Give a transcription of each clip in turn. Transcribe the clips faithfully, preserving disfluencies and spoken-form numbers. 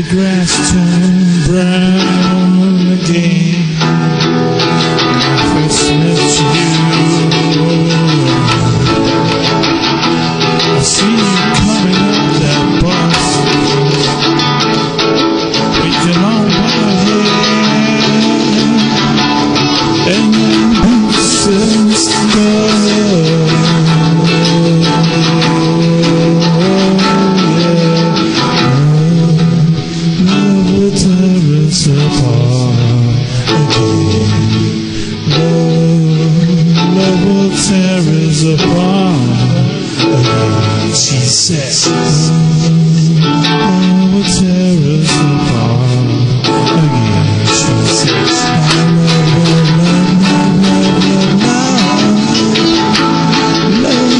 grass turn brown again. When I first met you, I see you coming up that bus with your long white hair and your boots and stuff. She said, oh, what tear us apart again. She says, I love, love, love, love, love,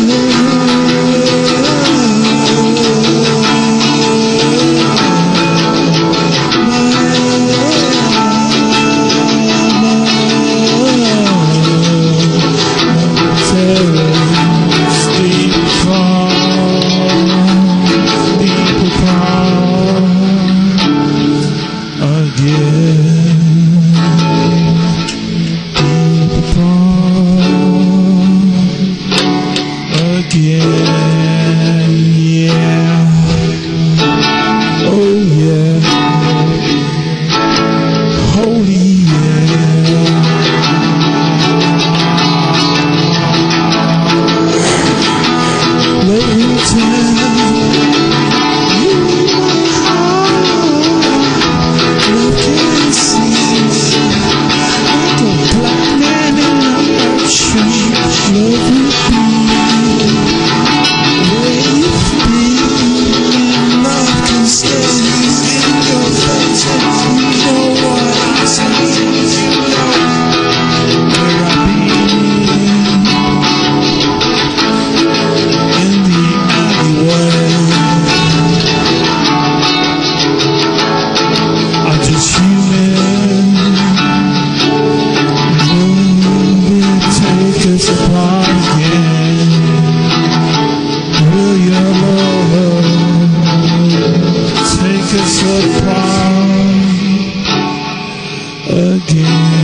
again.